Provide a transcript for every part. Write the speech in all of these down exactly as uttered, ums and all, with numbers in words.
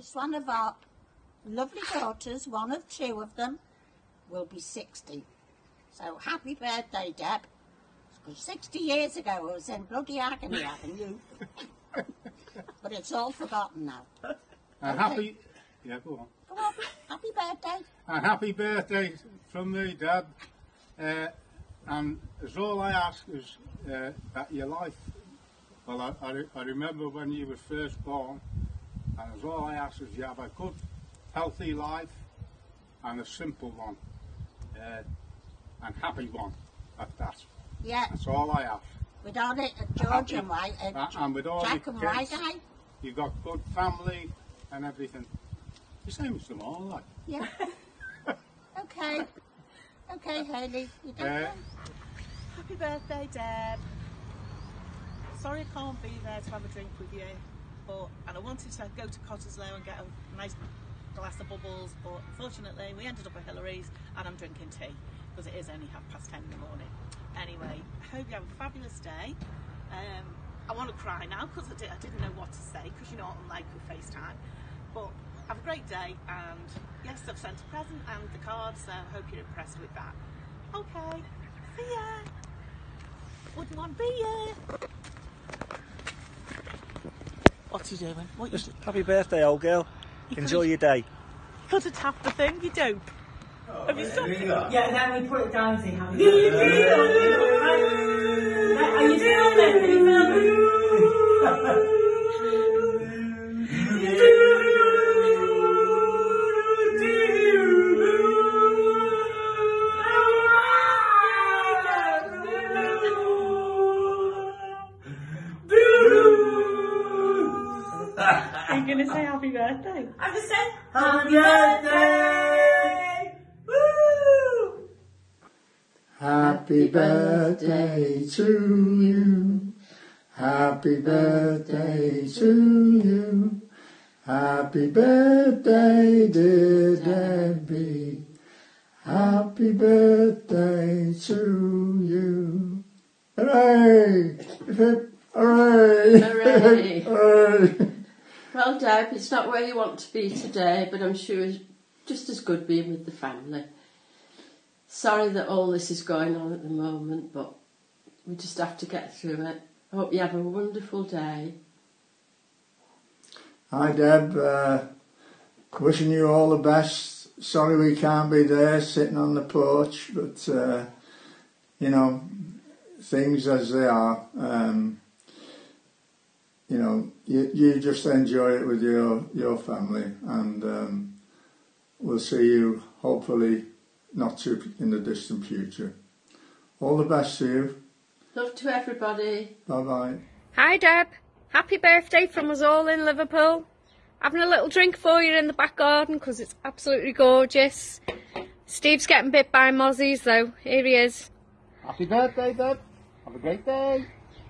eldest one of our lovely daughters, one of two of them, will be sixty. So happy birthday, Deb. Because sixty years ago I was in bloody agony having you. But it's all forgotten now. And okay. happy, yeah, go on. Go on, happy birthday. And happy birthday from me, Deb. Uh, and as all I ask is uh, that your life, well, I, I, I remember when you were first born, and as all I ask is you have a good, healthy life and a simple one, uh, and happy one at that. Yeah. That's all I ask. With all it, uh, George and White, uh, uh, and with all Jack your and kids, White, you've got good family and everything. The same as them all, like. Yeah. Okay. Okay, Hayley. You don't Uh, know. Happy birthday, Deb. Sorry I can't be there to have a drink with you, but and I wanted to go to Cottesloe and get a nice glass of bubbles, but unfortunately we ended up at Hillary's and I'm drinking tea because it is only half past ten in the morning. Anyway, I hope you have a fabulous day. Um, I want to cry now because I, did, I didn't know what to say because you know what I'm like with FaceTime. But have a great day, and yes, I've sent a present and the card, so I hope you're impressed with that. Okay, see ya. Wouldn't want to be ya. What are you doing? What are you doing? Happy birthday, old girl. You Enjoy your day. You could have tapped the thing, you dope. Oh, have you stopped it? Yeah, and then we put it down and see how you do. Are you doing it? Are you going to say happy birthday? I just said happy birthday! Woo! Happy birthday to you. Happy birthday to you. Happy birthday, dear Debbie. Happy birthday to you. Hooray! Hooray! Hooray! Hooray! Well, Deb, it's not where you want to be today, but I'm sure it's just as good being with the family. Sorry that all this is going on at the moment, but we just have to get through it. I hope you have a wonderful day. Hi Deb, uh, wishing you all the best. Sorry we can't be there sitting on the porch, but uh, you know, things as they are. Um, you know, you, you just enjoy it with your, your family, and um, we'll see you hopefully not too in the distant future. All the best to you. Love to everybody. Bye bye. Hi Deb, happy birthday from us all in Liverpool. Having a little drink for you in the back garden because it's absolutely gorgeous. Steve's getting bit by mozzies though, here he is. Happy birthday, Deb. Have a great day.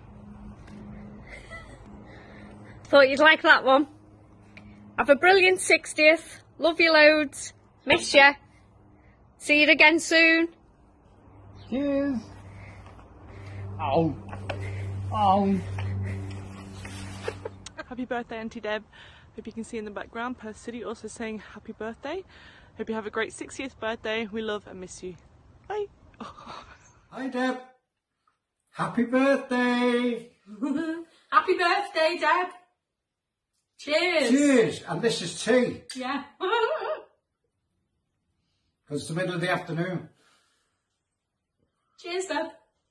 Thought you'd like that one. Have a brilliant sixtieth. Love you loads. Miss you. See you again soon. Cheers. Ow. Ow. Happy birthday, Auntie Deb. Hope you can see in the background Perth City also saying happy birthday. Hope you have a great sixtieth birthday. We love and miss you. Bye. Oh. Hi Deb. Happy birthday. Happy birthday, Deb. Cheers. Cheers. And this is tea. Yeah. Because it's the middle of the afternoon. Cheers, Deb.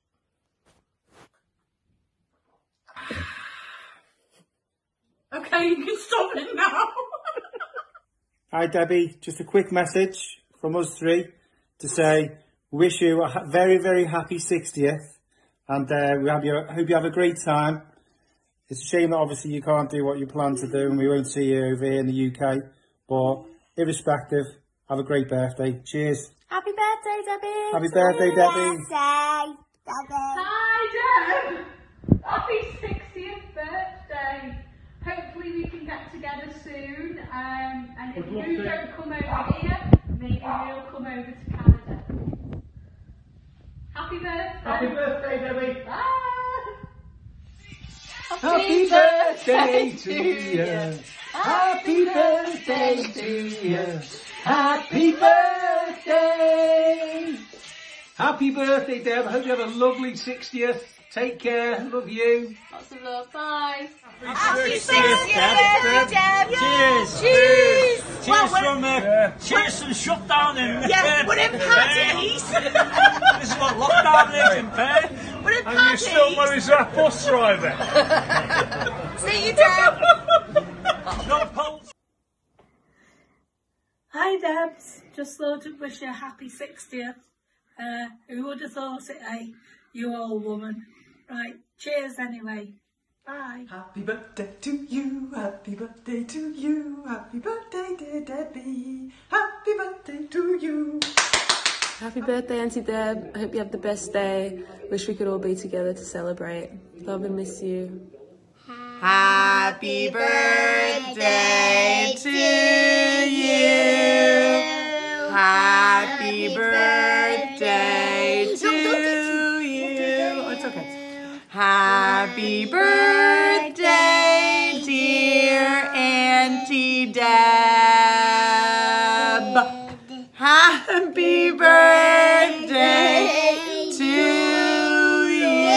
Okay, you can stop it now. Hi Debbie, just a quick message from us three to say wish you a ha very very happy sixtieth, and uh, we have you, hope you have a great time. It's a shame that obviously you can't do what you plan to do and we won't see you over here in the U K, but irrespective, have a great birthday. Cheers. Happy birthday, Debbie. Happy birthday, Debbie. Birthday, Debbie. Hi, Deb. Happy sixtieth birthday. Hopefully we can get together soon, um, and if you don't come over here, maybe we'll come over to Canada. Happy birthday! Happy birthday, Debbie! Bye! Happy birthday to you! Happy birthday to you. Happy birthday. Happy birthday, Deb. I hope you have a lovely sixtieth. Take care. Love you. Lots of love. Bye. Happy sixtieth, Deb. Deb. Cheers. Cheers. Cheers Well, from uh, cheers from shutdown in Yeah, uh, we're in Paddy's. This is what lockdown is in Perth. We're in And you Paddy's. still manage that bus driver. See you, Deb. No pulse. Hi Debs, just thought to wish you a happy sixtieth. Uh, who would have thought it, eh? You old woman. Right, cheers anyway. Bye. Happy birthday to you, happy birthday to you, happy birthday dear Debbie, happy birthday to you. Happy birthday, Auntie Deb. I hope you have the best day. Wish we could all be together to celebrate. Love and miss you. Happy birthday to you. Happy birthday to you. Oh, it's okay. Happy birthday, dear Auntie Deb. Happy birthday to you.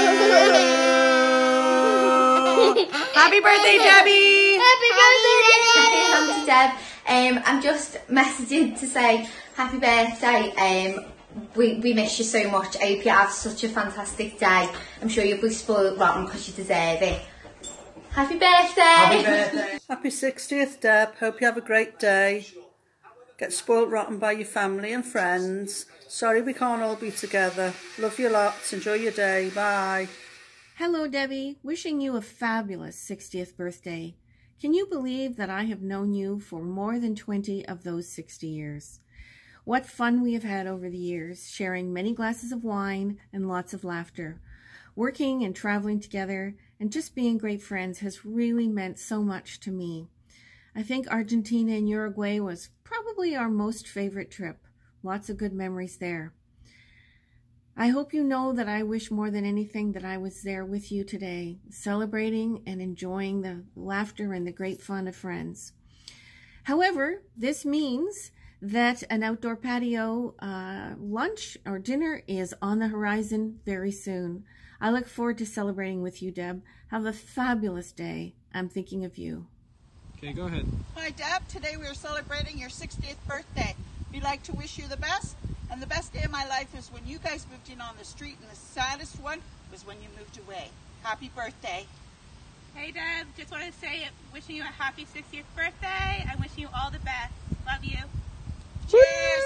Happy birthday, Debbie. Happy birthday, Auntie Deb. Um, I'm just messaging to say happy birthday. Um, we, we miss you so much. I hope you have such a fantastic day. I'm sure you'll be spoiled rotten because you deserve it. Happy birthday. Happy birthday. Happy sixtieth, Deb. Hope you have a great day. Get spoilt rotten by your family and friends. Sorry we can't all be together. Love you lots. Enjoy your day. Bye. Hello, Debbie. Wishing you a fabulous sixtieth birthday. Can you believe that I have known you for more than twenty of those sixty years? What fun we have had over the years, sharing many glasses of wine and lots of laughter. Working and traveling together and just being great friends has really meant so much to me. I think Argentina and Uruguay was probably our most favorite trip. Lots of good memories there. I hope you know that I wish more than anything that I was there with you today, celebrating and enjoying the laughter and the great fun of friends. However, this means that an outdoor patio uh, lunch or dinner is on the horizon very soon. I look forward to celebrating with you, Deb. Have a fabulous day. I'm thinking of you. Okay, go ahead. Hi Deb, today we are celebrating your sixtieth birthday. We'd like to wish you the best, and the best day of my life is when you guys moved in on the street, and the saddest one was when you moved away. Happy birthday. Hey Deb, just want to say wishing you a happy sixtieth birthday and wishing you all the best. Love you. Cheers!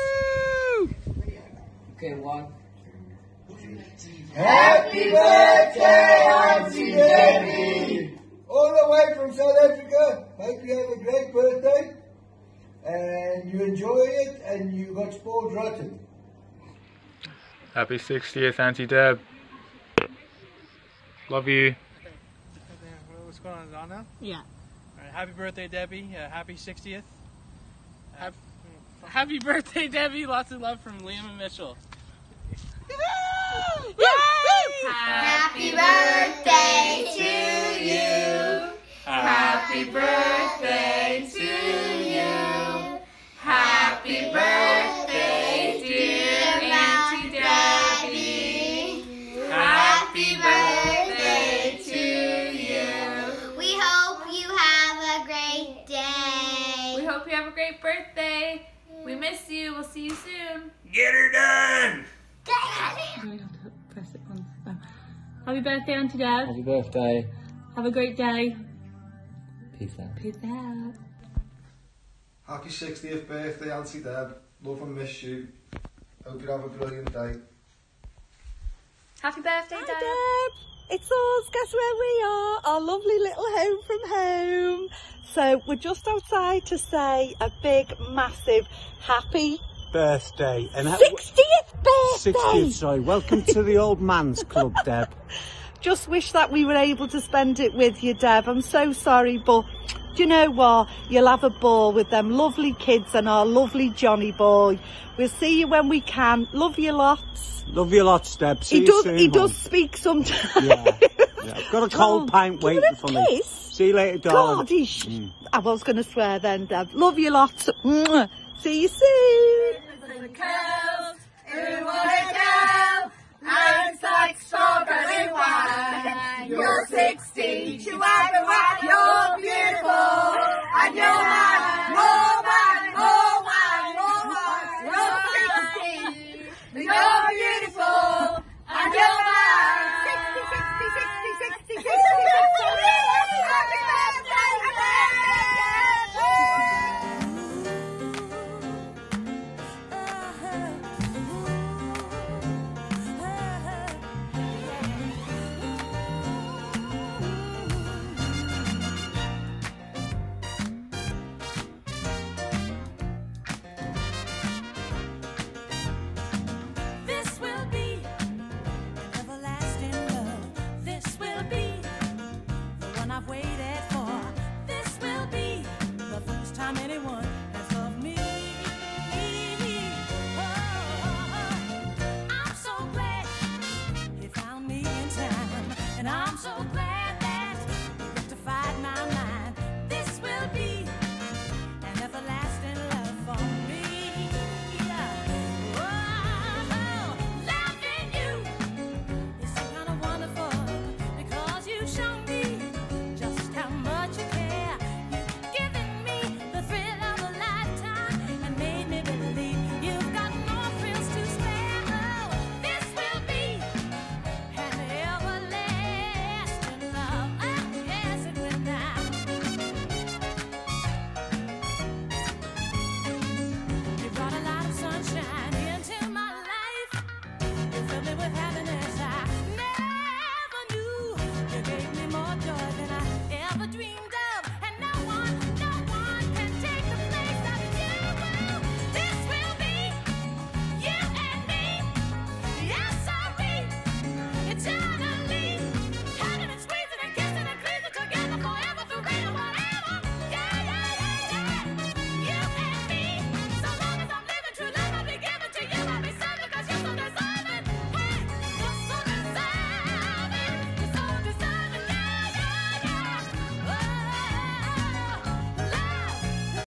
Okay, one. Happy birthday, Auntie Debbie! All the way from South Africa. Hope you have a great birthday and you enjoy it and you got spoiled rotten. Happy sixtieth, Auntie Deb. Love you. What's going on, is it on now? Yeah. All right, happy birthday, Debbie. Uh, happy sixtieth. Happy, happy birthday, Debbie. Lots of love from Liam and Mitchell. Happy birthday to you. Happy birthday to you. Happy birthday, dear Auntie Debbie. Happy birthday to you. We hope you have a great day. We hope you have a great birthday. We miss you. We'll see you soon. Get her done! Press it on. Oh. Happy birthday, Auntie Deb. Happy birthday. Have a great day. Peace out. Peace out. Happy sixtieth birthday, Auntie Deb. Love and miss you. Hope you have a brilliant day. Happy birthday, Hi, Deb. Deb. It's us. Guess where we are? Our lovely little home from home. So we're just outside to say a big, massive, happy Birthday. And sixtieth birthday. sixtieth, sorry. Welcome to the old man's club, Deb. Just wish that we were able to spend it with you, Deb. I'm so sorry, but do you know what? You'll have a ball with them lovely kids and our lovely Johnny boy. We'll see you when we can. Love you lots. Love you lots, Deb. See he you does. soon, he hon. does speak sometimes. Yeah. Yeah, I've got a cold Oh, pint give waiting her a for me. kiss. See you later, darling. Godish. Mm. I was going to swear then, Deb. Love you lots. Mwah. See you soon. The curls, who wanna